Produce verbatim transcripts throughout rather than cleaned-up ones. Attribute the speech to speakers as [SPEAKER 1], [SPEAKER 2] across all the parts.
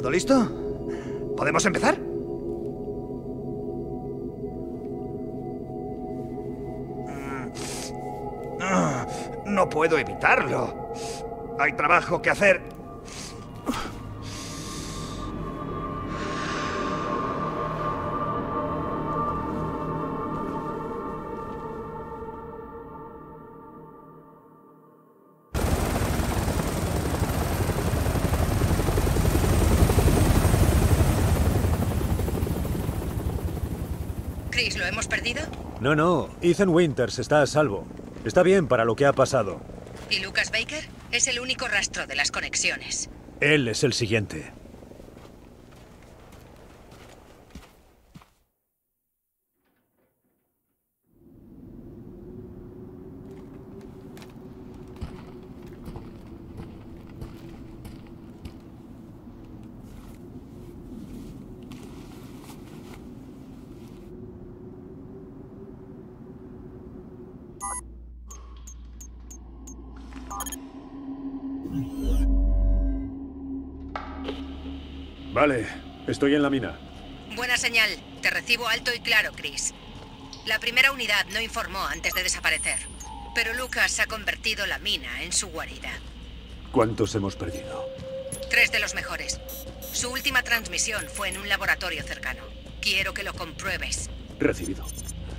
[SPEAKER 1] ¿Todo listo? ¿Podemos empezar? No puedo evitarlo. Hay trabajo que hacer.
[SPEAKER 2] Chris, ¿lo hemos perdido?
[SPEAKER 3] No, no. Ethan Winters está a salvo. Está bien para lo que ha pasado.
[SPEAKER 2] ¿Y Lucas Baker? Es el único rastro de las conexiones.
[SPEAKER 3] Él es el siguiente. Vale, estoy en la mina.
[SPEAKER 2] Buena señal. Te recibo alto y claro, Chris. La primera unidad no informó antes de desaparecer, pero Lucas ha convertido la mina en su guarida.
[SPEAKER 3] ¿Cuántos hemos perdido?
[SPEAKER 2] Tres de los mejores. Su última transmisión fue en un laboratorio cercano. Quiero que lo compruebes.
[SPEAKER 3] Recibido.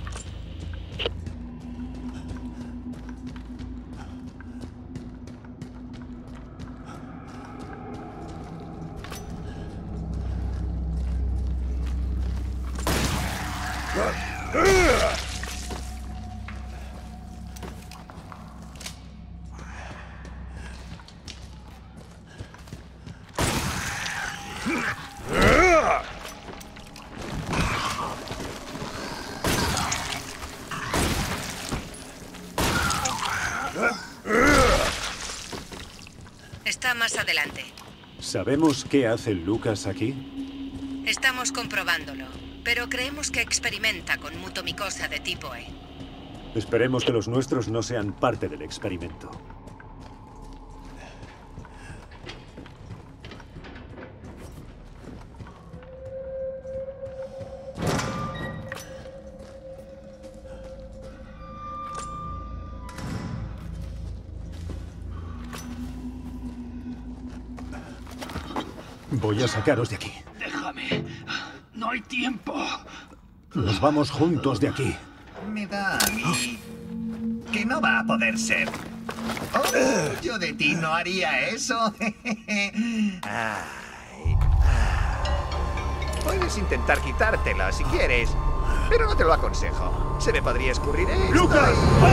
[SPEAKER 2] Está más adelante.
[SPEAKER 3] ¿Sabemos qué hace Lucas aquí?
[SPEAKER 2] Estamos comprobándolo, pero creemos que experimenta con mutomicosa de tipo E.
[SPEAKER 3] Esperemos que los nuestros no sean parte del experimento. Voy a sacaros de aquí.
[SPEAKER 1] Déjame. No hay tiempo.
[SPEAKER 3] Nos vamos juntos de aquí.
[SPEAKER 4] Me da a mí que no va a poder ser. Oh, yo de ti no haría eso.
[SPEAKER 1] Ay, ay. Puedes intentar quitártela si quieres, pero no te lo aconsejo. Se me podría escurrir esto.
[SPEAKER 3] ¡Lucas!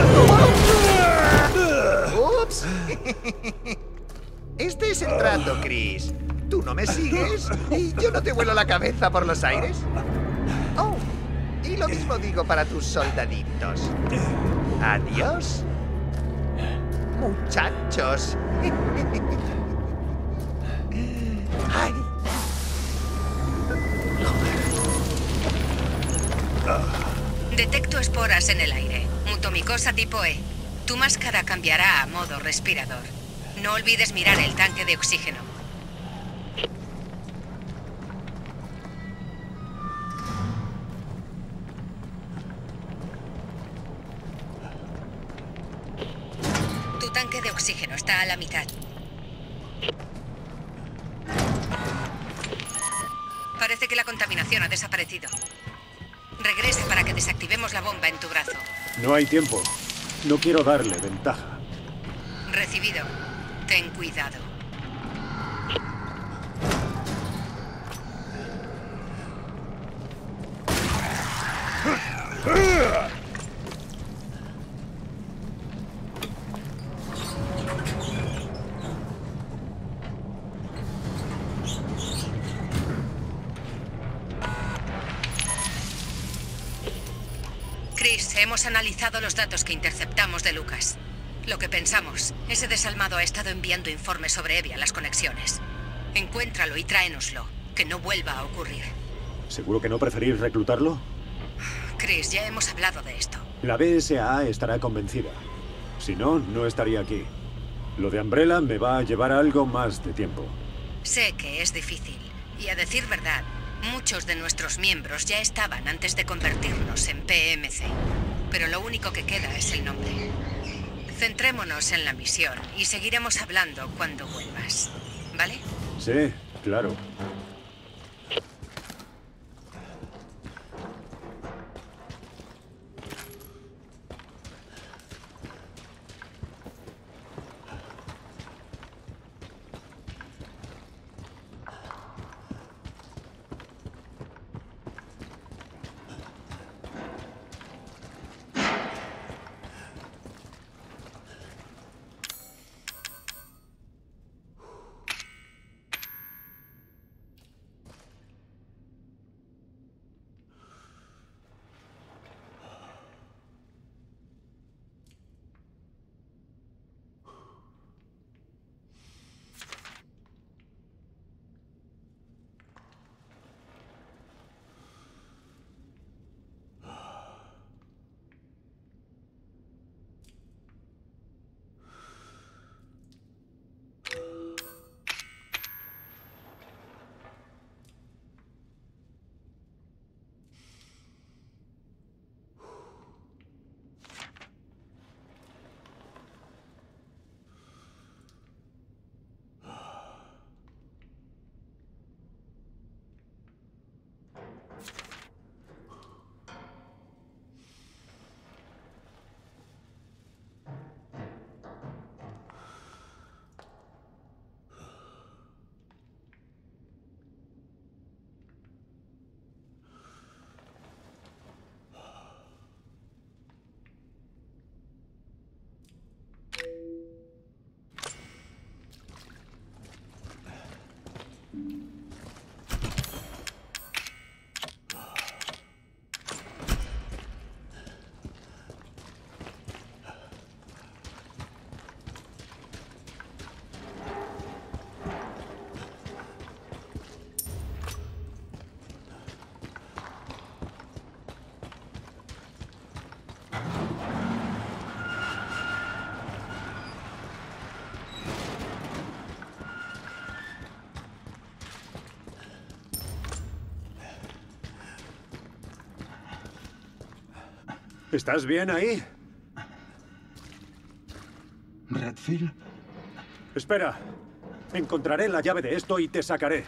[SPEAKER 1] Y... ¡Ups! Este es el trato, Chris. Tú no me sigues y yo no te vuelo la cabeza por los aires. Oh, y lo mismo digo para tus soldaditos. Adiós, muchachos. Ay.
[SPEAKER 2] Detecto esporas en el aire. Mutomicosa tipo E. Tu máscara cambiará a modo respirador. No olvides mirar el tanque de oxígeno. Tu tanque de oxígeno está a la mitad. Parece que la contaminación ha desaparecido. Regrese para que desactivemos la bomba en tu brazo.
[SPEAKER 3] No hay tiempo. No quiero darle ventaja.
[SPEAKER 2] Recibido. Ten cuidado. Chris, hemos analizado los datos que interceptamos de Lucas. Lo que pensamos, ese desalmado ha estado enviando informes sobre Evie a las conexiones. Encuéntralo y tráenoslo, que no vuelva a ocurrir.
[SPEAKER 3] ¿Seguro que no preferís reclutarlo?
[SPEAKER 2] Chris, ya hemos hablado de esto.
[SPEAKER 3] La B S A estará convencida. Si no, no estaría aquí. Lo de Umbrella me va a llevar algo más de tiempo.
[SPEAKER 2] Sé que es difícil. Y a decir verdad, muchos de nuestros miembros ya estaban antes de convertirnos en P M C. Pero lo único que queda es el nombre. Centrémonos en la misión y seguiremos hablando cuando vuelvas. ¿Vale?
[SPEAKER 3] Sí, claro. ¿Estás bien ahí?
[SPEAKER 5] ¿Redfield?
[SPEAKER 3] Espera. Encontraré la llave de esto y te sacaré.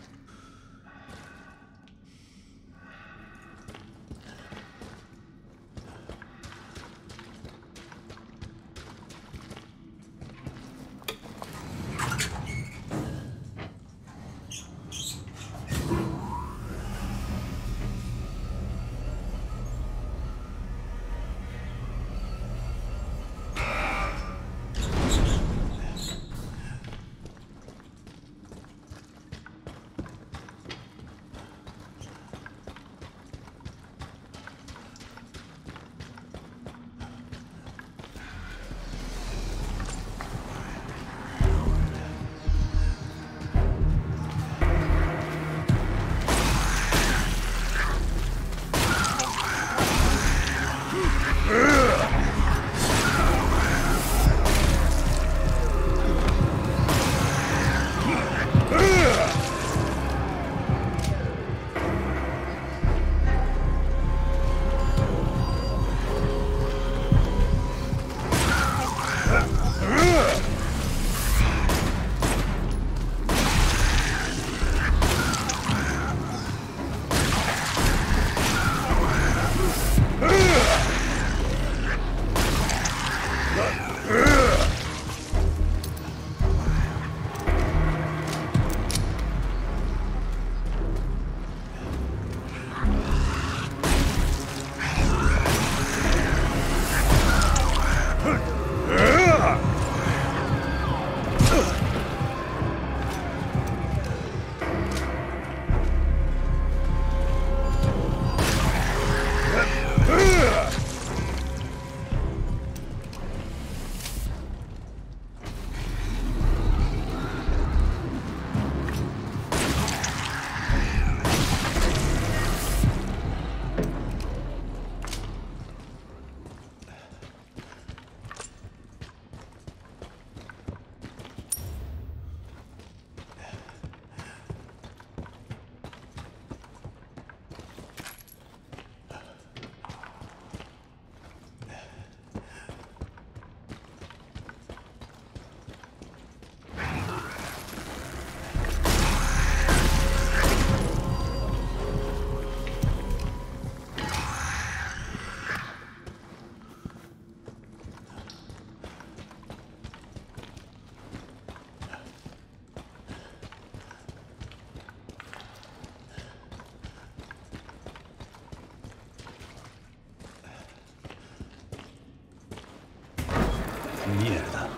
[SPEAKER 3] Mierda.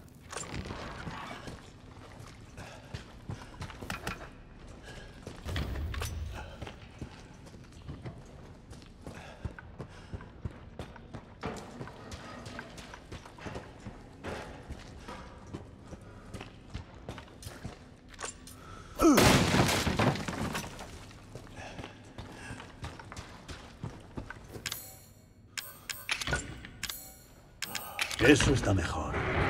[SPEAKER 3] Eso está mejor.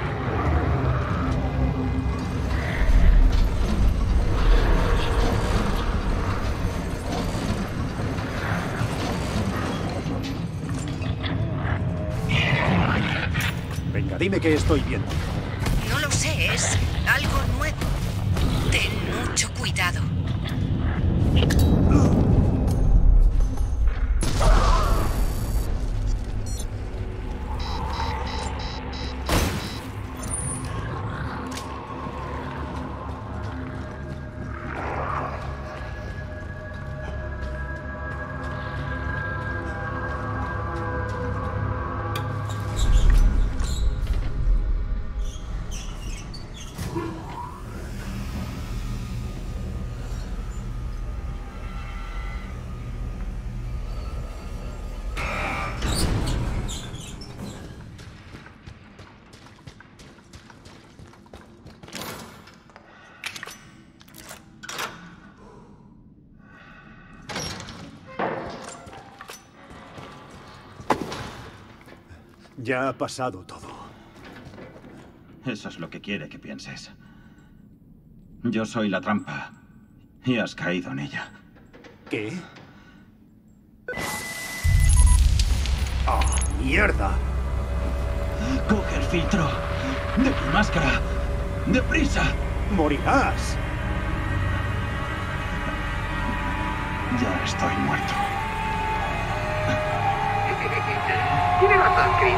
[SPEAKER 3] Venga, dime qué estoy viendo.
[SPEAKER 2] No lo sé, es algo nuevo. Ten mucho cuidado.
[SPEAKER 3] Ya ha pasado todo.
[SPEAKER 5] Eso es lo que quiere que pienses. Yo soy la trampa. Y has caído en ella.
[SPEAKER 3] ¿Qué? ¡Ah, mierda!
[SPEAKER 5] Coge el filtro. De tu máscara. ¡Deprisa!
[SPEAKER 3] ¡Morirás!
[SPEAKER 5] Ya estoy muerto.
[SPEAKER 1] Tiene razón, Chris.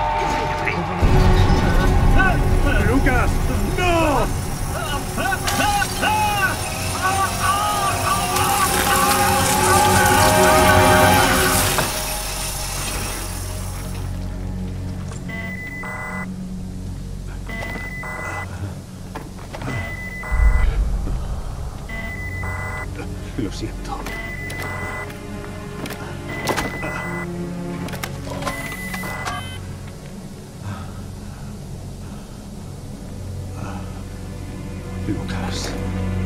[SPEAKER 3] ¡Lucas! ¡No! Lo siento. Lucas.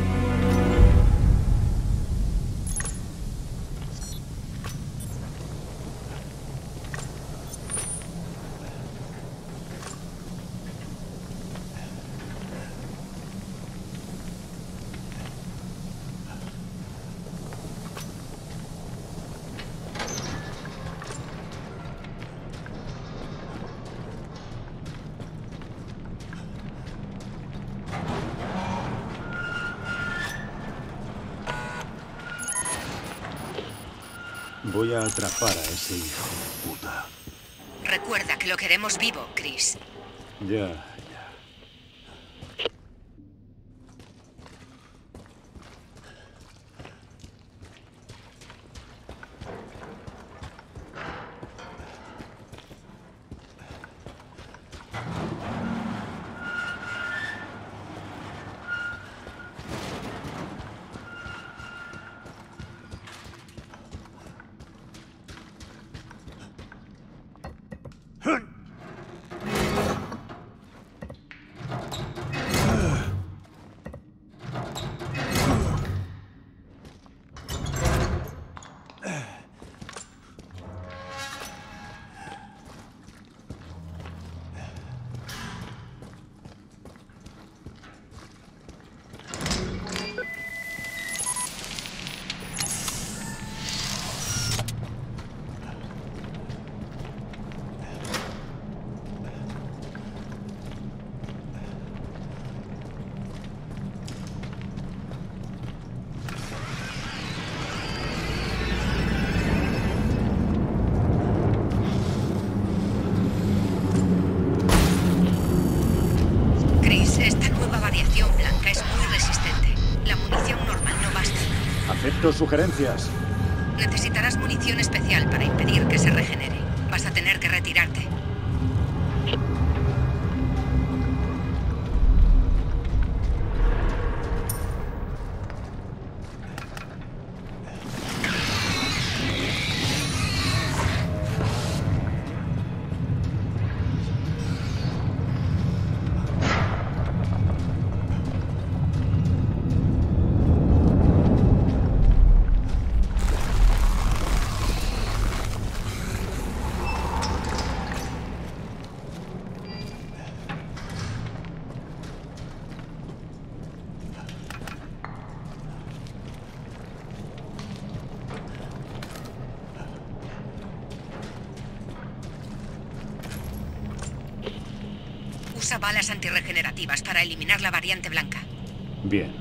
[SPEAKER 3] Voy a atrapar a ese hijo de puta.
[SPEAKER 2] Recuerda que lo queremos vivo, Chris.
[SPEAKER 3] Ya, ya. Acepto sugerencias.
[SPEAKER 2] Necesitarás munición especial para impedir que se regenere. Vas a tener que retirarte. Usa balas antirregenerativas para eliminar la variante blanca.
[SPEAKER 3] Bien.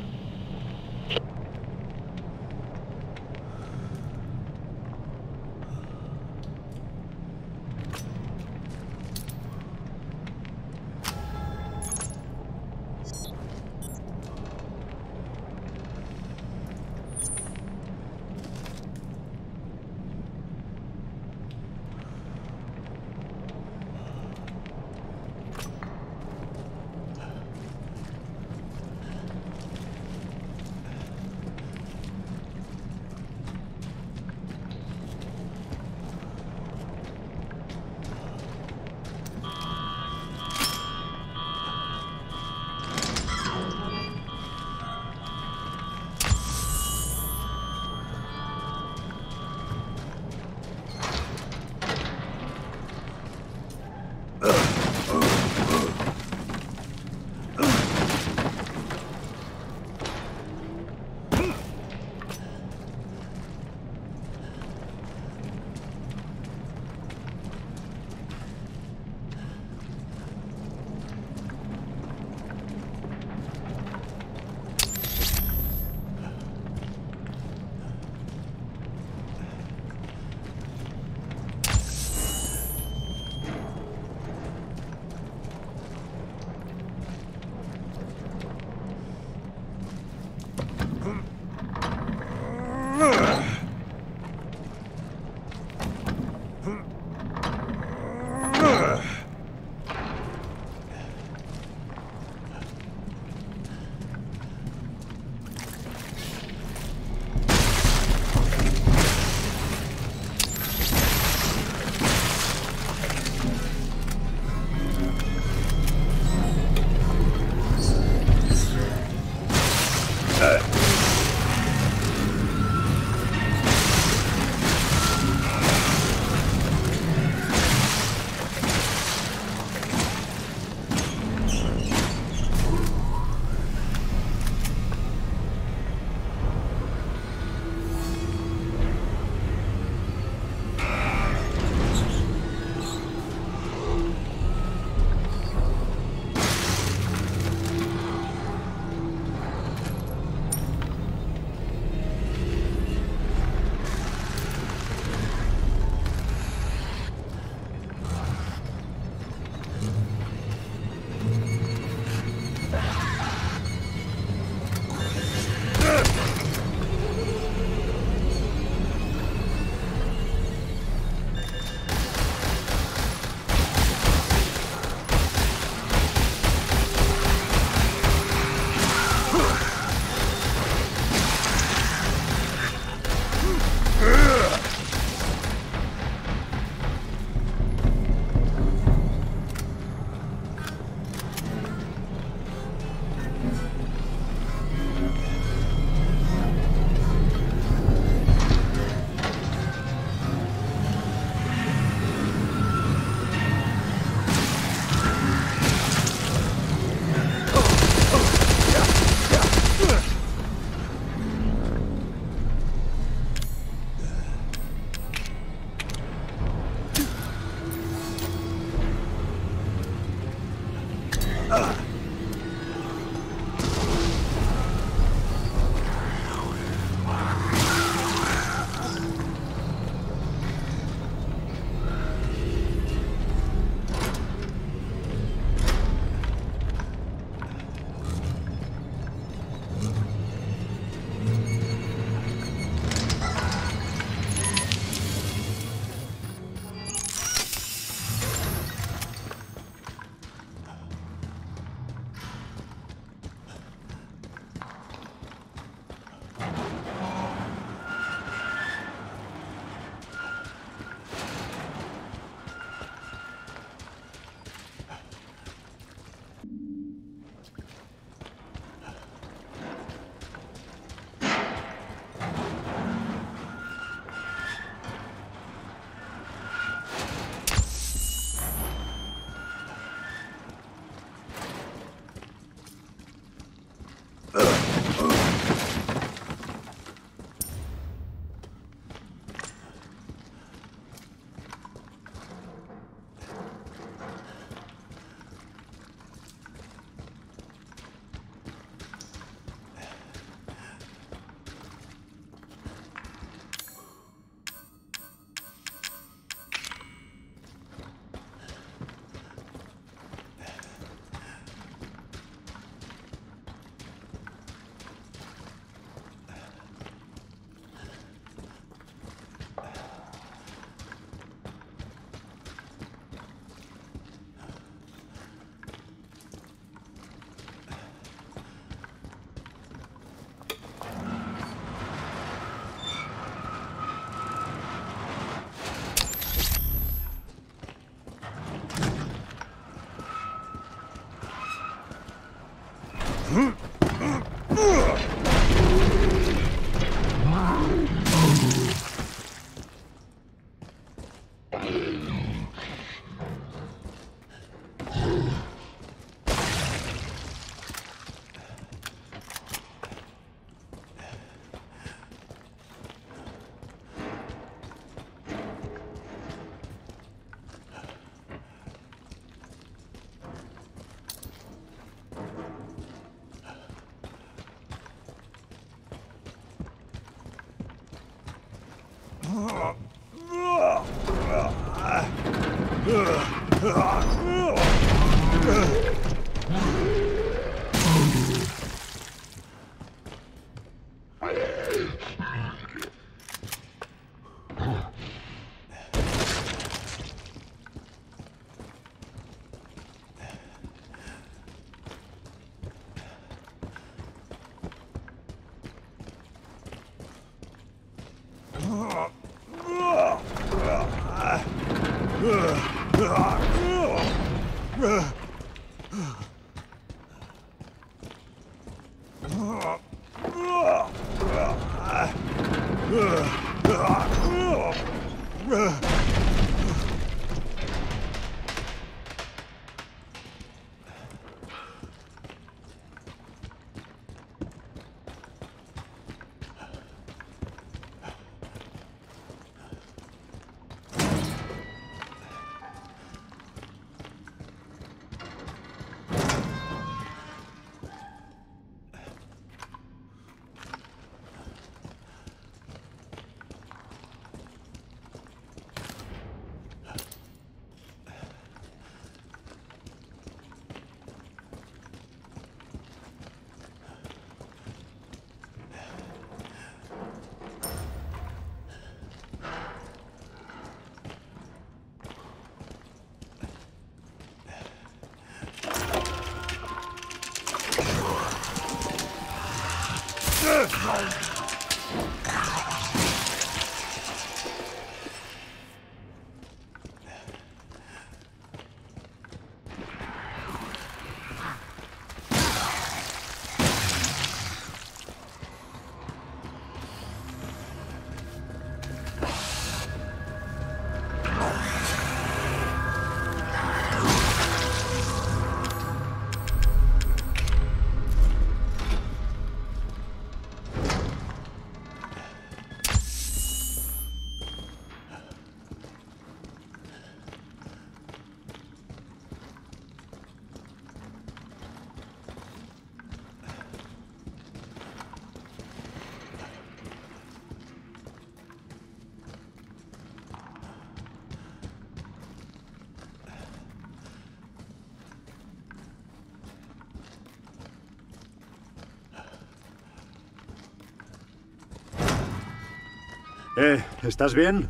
[SPEAKER 3] Eh, ¿estás bien?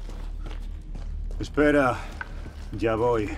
[SPEAKER 3] Espera, ya voy.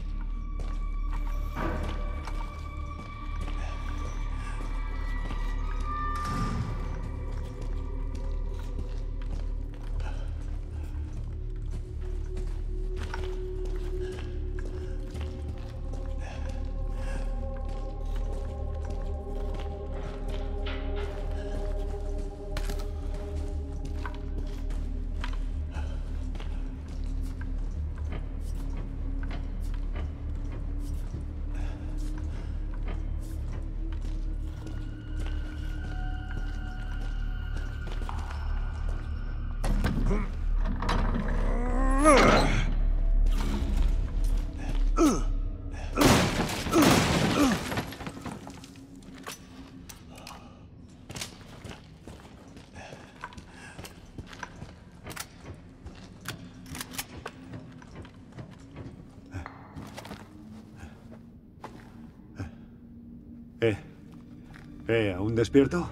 [SPEAKER 3] Eh, eh, ¿aún despierto?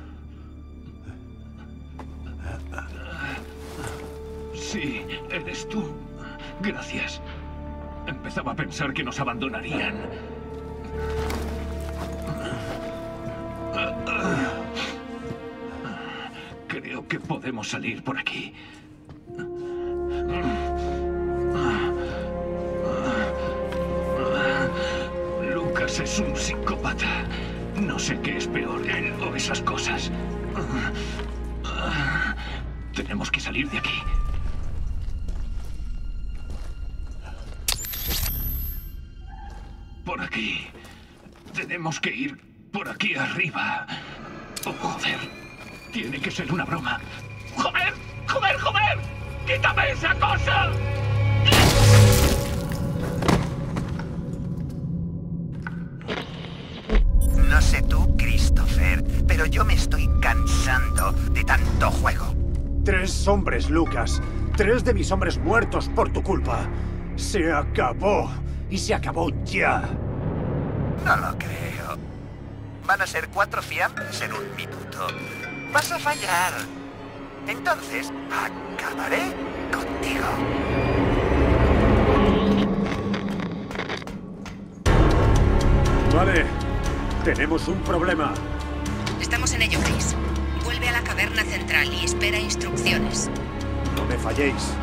[SPEAKER 6] Sí, eres tú. Gracias. Empezaba a pensar que nos abandonarían. Creo que podemos salir por aquí. Lucas es un psicópata. No sé qué es peor, él o esas cosas. Tenemos que salir de aquí. Por aquí. Tenemos que ir por aquí arriba. Oh, joder. Tiene que ser una broma. ¡Joder! ¡Joder, joder! ¡Quítame esa cosa!
[SPEAKER 4] No sé tú, Christopher, pero yo me estoy cansando de tanto juego.
[SPEAKER 7] Tres hombres, Lucas. Tres de mis hombres muertos por tu culpa. Se acabó. Y se acabó ya.
[SPEAKER 4] No lo creo. Van a ser cuatro fiambres en un minuto. Vas a fallar. Entonces, acabaré contigo.
[SPEAKER 3] Vale. Tenemos un problema.
[SPEAKER 2] Estamos en ello, Chris. Vuelve a la caverna central y espera instrucciones.
[SPEAKER 3] No me falléis.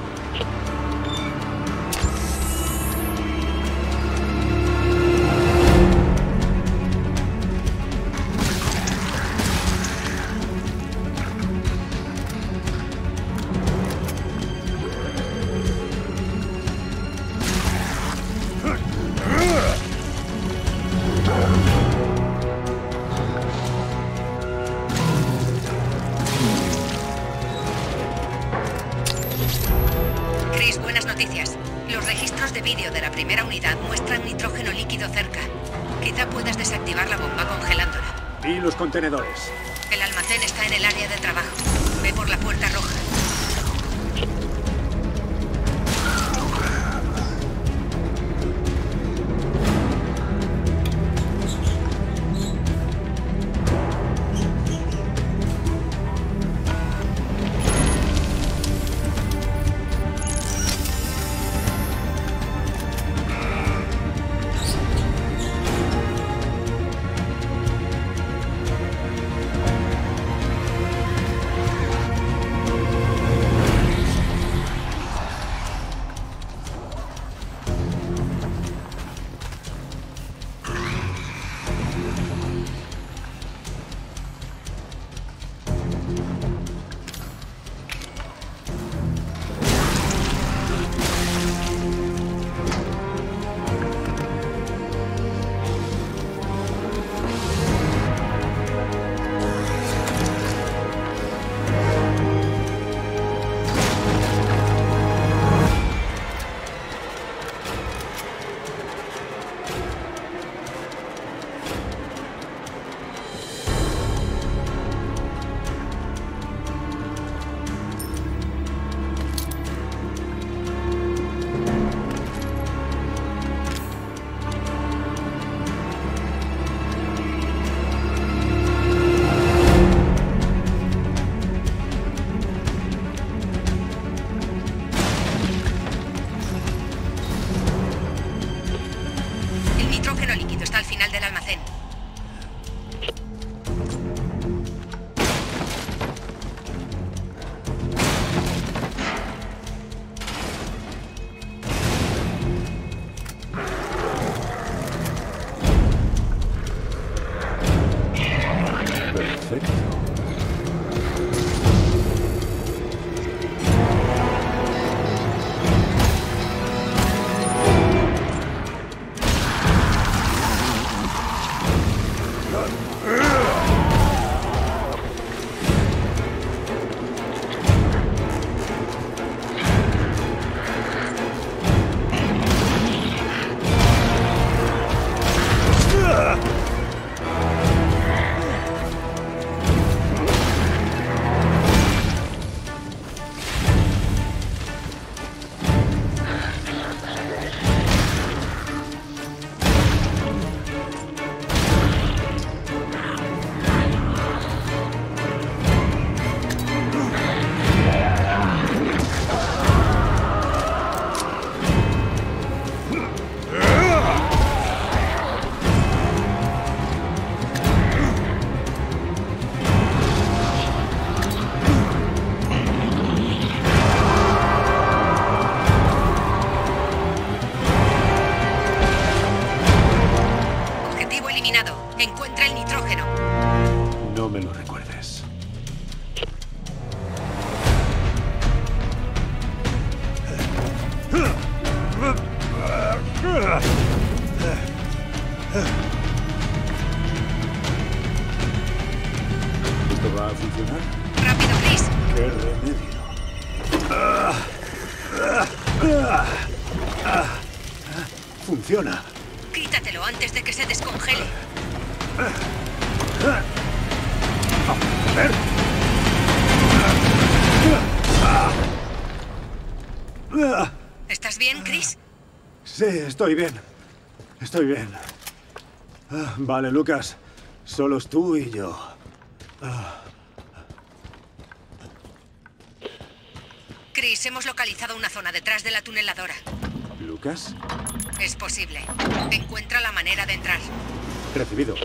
[SPEAKER 2] Chris, buenas noticias. Los registros de vídeo de la primera unidad muestran nitrógeno líquido cerca. Quizá puedas desactivar la bomba congelándola.
[SPEAKER 3] Y los contenedores.
[SPEAKER 2] El almacén está en el área de trabajo. Ve por la puerta roja.
[SPEAKER 7] ¿Esto va a funcionar?
[SPEAKER 2] ¡Rápido, Chris!
[SPEAKER 7] ¡Qué remedio! Ah, ah, ah, ah. ¡Funciona!
[SPEAKER 2] Quítatelo antes de que se descongele.
[SPEAKER 7] A ver.
[SPEAKER 2] ¿Estás bien, Chris?
[SPEAKER 7] Sí, estoy bien. Estoy bien. Ah, vale, Lucas. Solos tú y yo. Ah.
[SPEAKER 2] Chris, hemos localizado una zona detrás de la tuneladora.
[SPEAKER 7] ¿Lucas?
[SPEAKER 2] Es posible. Encuentra la manera de entrar.
[SPEAKER 7] Recibido.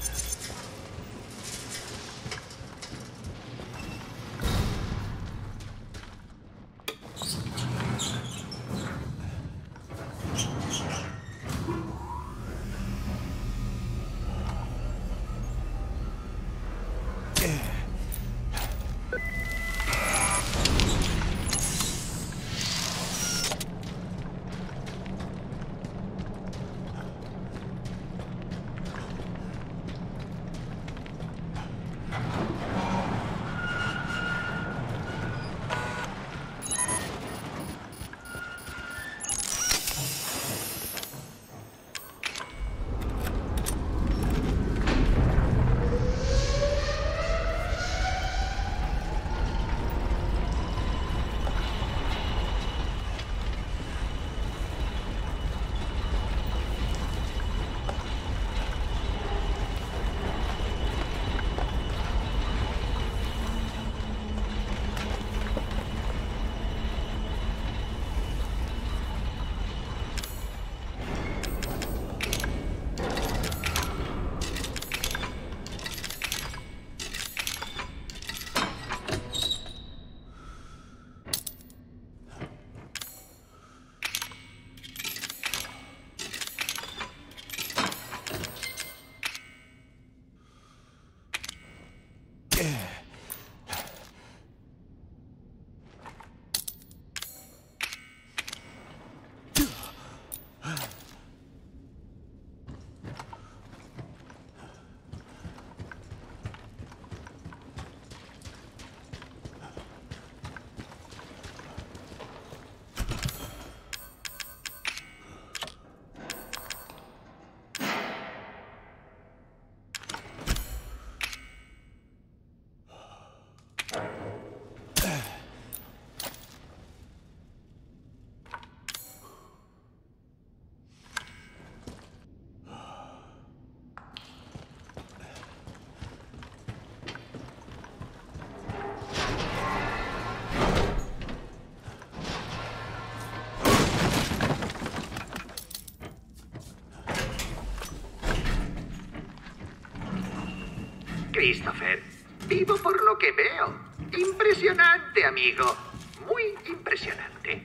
[SPEAKER 4] Christopher, vivo por lo que veo. Impresionante, amigo. Muy impresionante.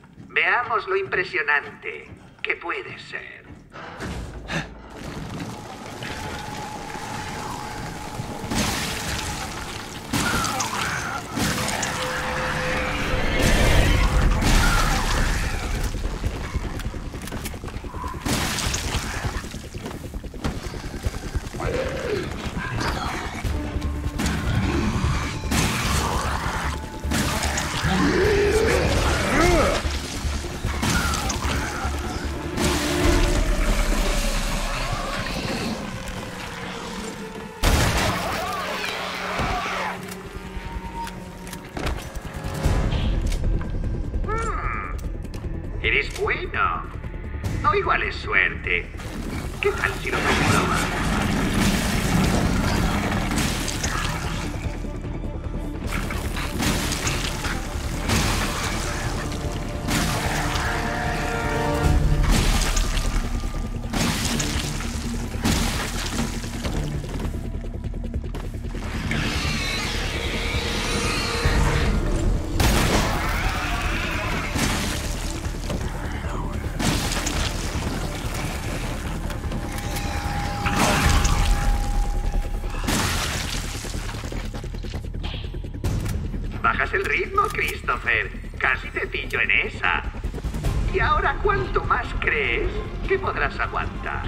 [SPEAKER 4] Veamos lo impresionante que puede ser. Eres bueno. O igual es suerte. ¿Qué tal si lo comprobas? ¿Bajas el ritmo, Christopher? Casi te pillo en esa. ¿Y ahora cuánto más crees que podrás aguantar?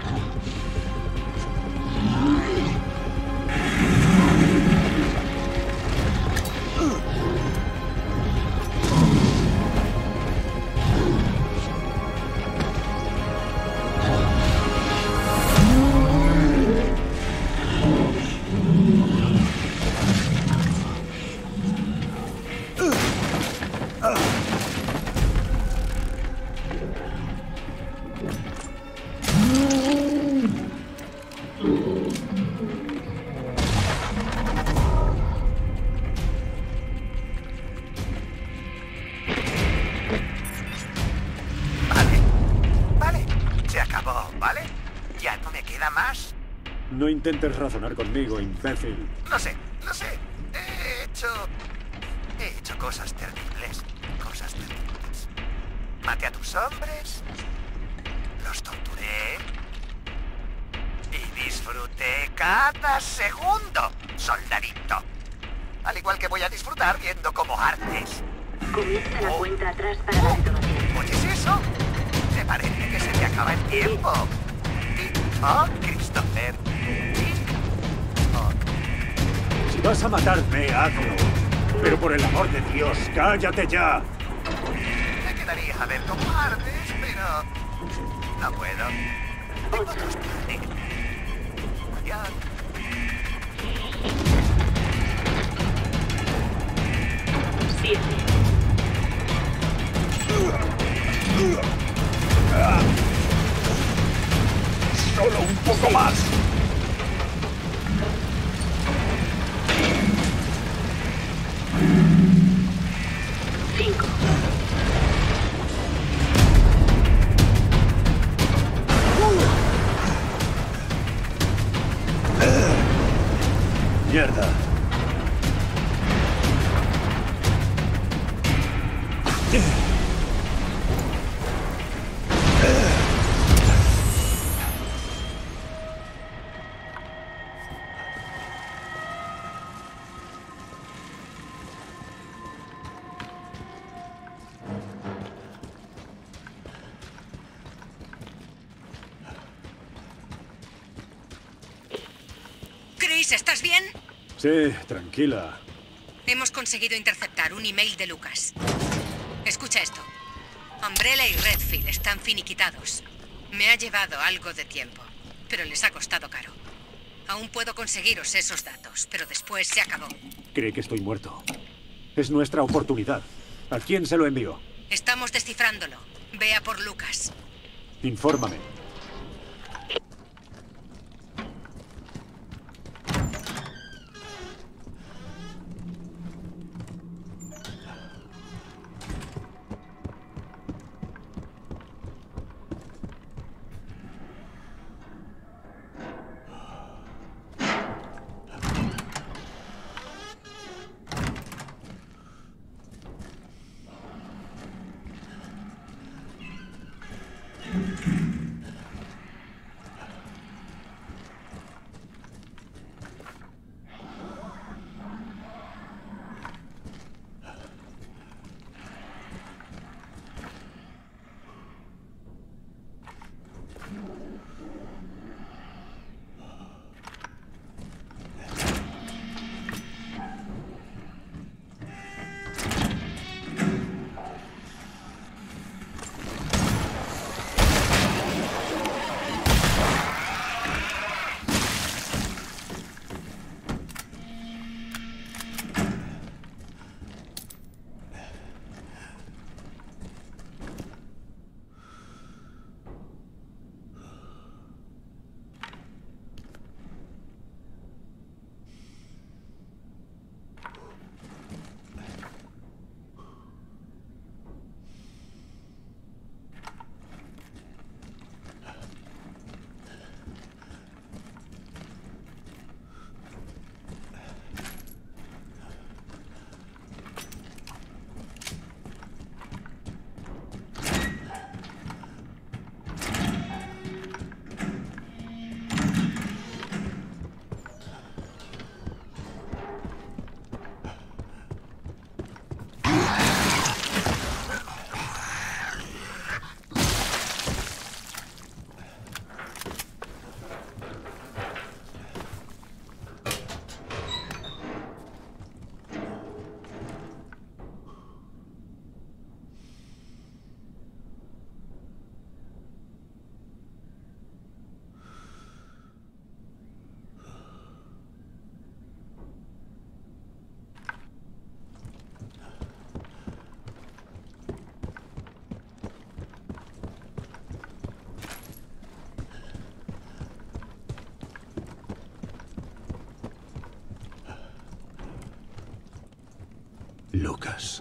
[SPEAKER 7] No intentes razonar conmigo, imbécil.
[SPEAKER 4] Lo sé, lo sé. He hecho... He hecho cosas terribles. Cosas terribles. Maté a tus hombres. Los torturé. Y disfruté cada segundo, soldadito. Al igual que voy a disfrutar viendo cómo ardes.
[SPEAKER 8] Comienza la oh. cuenta atrás para la detonación.
[SPEAKER 4] ¿Oyes eso? Me parece que se te acaba el tiempo. Oh, Christopher.
[SPEAKER 7] Si vas a matarme, hazlo. Pero por el amor de Dios, cállate ya.
[SPEAKER 4] Me quedaría a ver cómo ardes, pero... no puedo. Tengo otros planes. Adiós.
[SPEAKER 8] Siete.
[SPEAKER 6] Solo un poco más.
[SPEAKER 8] Cinco.
[SPEAKER 7] Mierda.
[SPEAKER 2] Chris, ¿estás bien?
[SPEAKER 7] Sí, tranquila.
[SPEAKER 2] Hemos conseguido interceptar un email de Lucas. Escucha esto. Umbrella y Redfield están finiquitados. Me ha llevado algo de tiempo, pero les ha costado caro. Aún puedo conseguiros esos datos, pero después se acabó.
[SPEAKER 7] Cree que estoy muerto. Es nuestra oportunidad. ¿A quién se lo envío?
[SPEAKER 2] Estamos descifrándolo. Ve a por Lucas.
[SPEAKER 7] Infórmame. Lucas.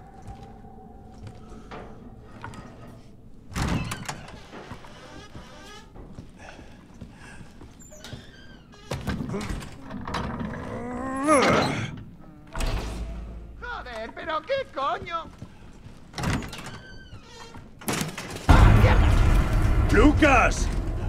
[SPEAKER 1] Joder, pero qué coño.
[SPEAKER 7] ¡Lucas!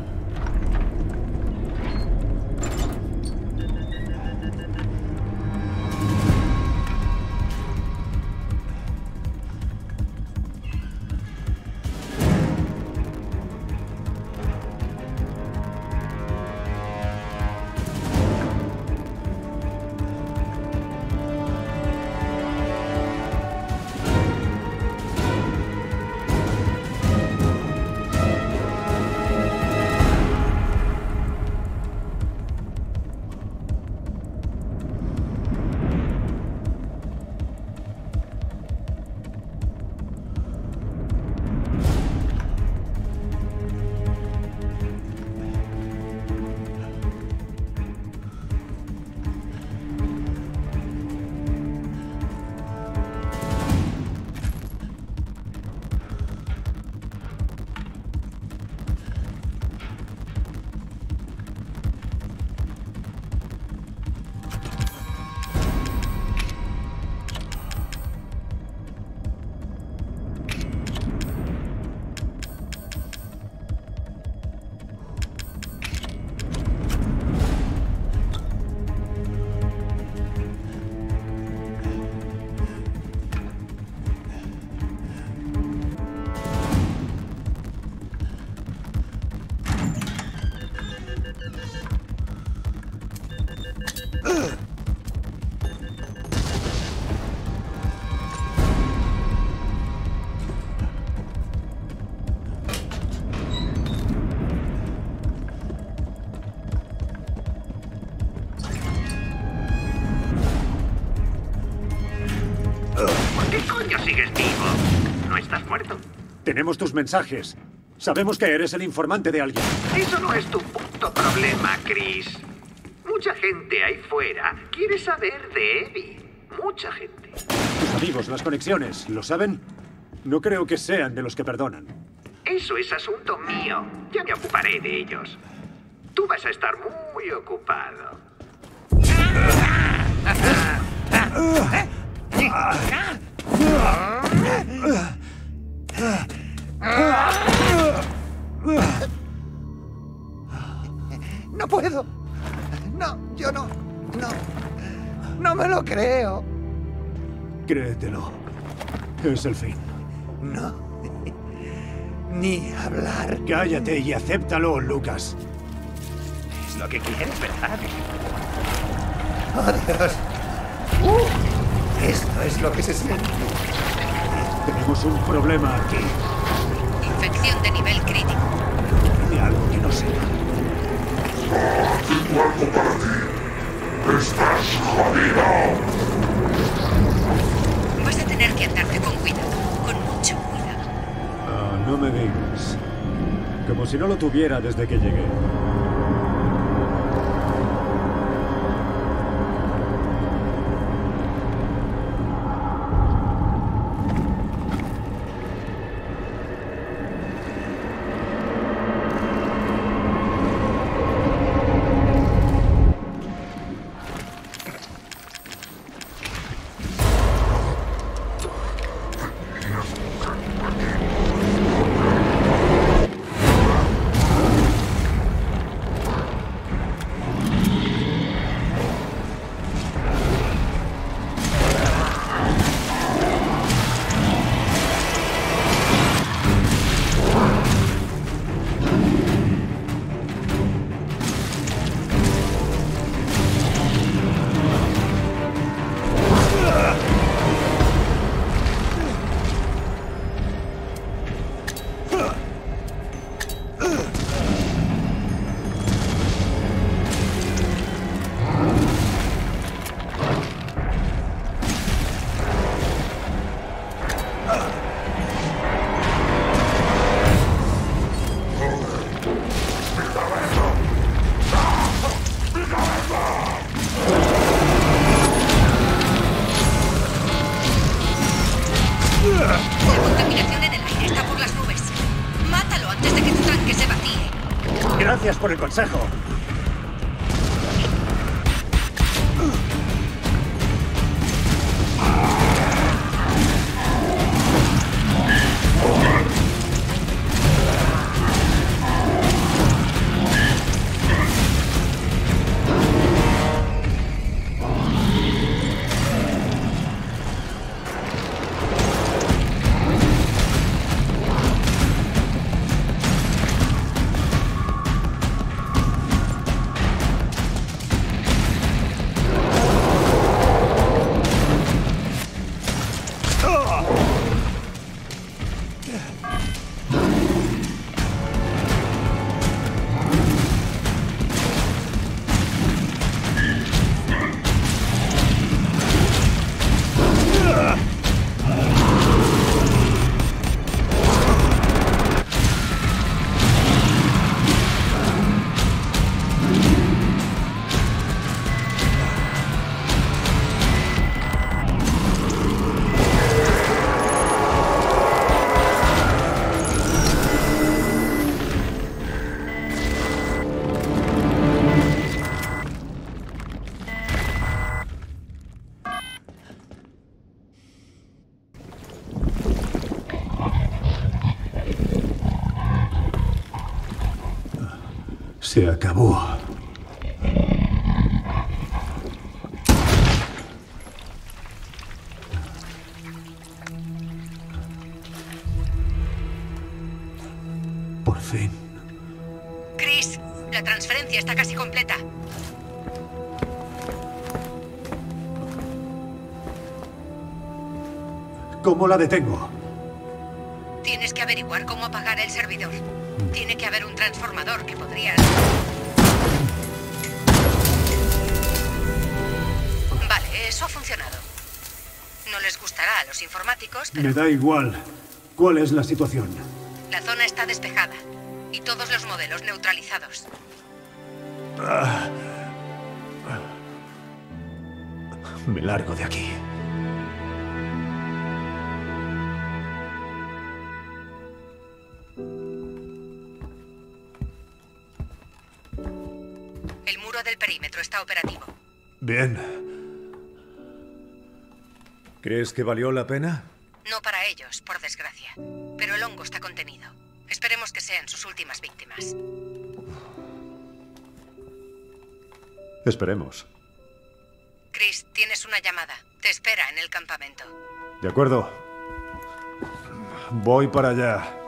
[SPEAKER 7] Tenemos tus mensajes. Sabemos que eres el informante de alguien.
[SPEAKER 4] Eso no es tu puto problema, Chris. Mucha gente ahí fuera quiere saber de Abby. Mucha gente.
[SPEAKER 7] Tus amigos, las conexiones, ¿lo saben? No creo que sean de los que perdonan.
[SPEAKER 4] Eso es asunto mío. Ya me ocuparé de ellos. Tú vas a estar muy ocupado.
[SPEAKER 1] No puedo. No, yo no. No. No me lo creo.
[SPEAKER 7] Créetelo. Es el fin.
[SPEAKER 1] No. Ni hablar.
[SPEAKER 7] Cállate y acéptalo, Lucas.
[SPEAKER 1] Es lo que quieres, ¿verdad? ¡Oh, Dios! Uh, esto es lo que se siente.
[SPEAKER 7] Tenemos un problema aquí.
[SPEAKER 2] Infección de nivel crítico.
[SPEAKER 7] De algo que no sé.
[SPEAKER 9] Tengo algo para ti. ¡Estás jodido!
[SPEAKER 2] Vas a tener que andarte con cuidado. Con mucho cuidado.
[SPEAKER 3] Oh, no me digas. Como si no lo tuviera desde que llegué. Gracias por el consejo.
[SPEAKER 7] Se acabó. Por fin.
[SPEAKER 2] Chris, la transferencia está casi completa.
[SPEAKER 7] ¿Cómo la detengo?
[SPEAKER 2] Tienes que averiguar cómo apagar el servidor. Tiene que haber un transformador que podrías... Vale, eso ha funcionado. No les gustará a los informáticos, pero...
[SPEAKER 7] Me da igual. ¿Cuál es la situación?
[SPEAKER 2] La zona está despejada y todos los modelos neutralizados.
[SPEAKER 7] Ah.
[SPEAKER 3] Me largo de aquí.
[SPEAKER 2] El muro del perímetro está operativo.
[SPEAKER 7] Bien.
[SPEAKER 3] ¿Crees que valió la pena?
[SPEAKER 2] No para ellos, por desgracia. Pero el hongo está contenido. Esperemos que sean sus últimas víctimas.
[SPEAKER 3] Esperemos.
[SPEAKER 2] Chris, tienes una llamada. Te espera en el campamento.
[SPEAKER 3] De acuerdo. Voy para allá.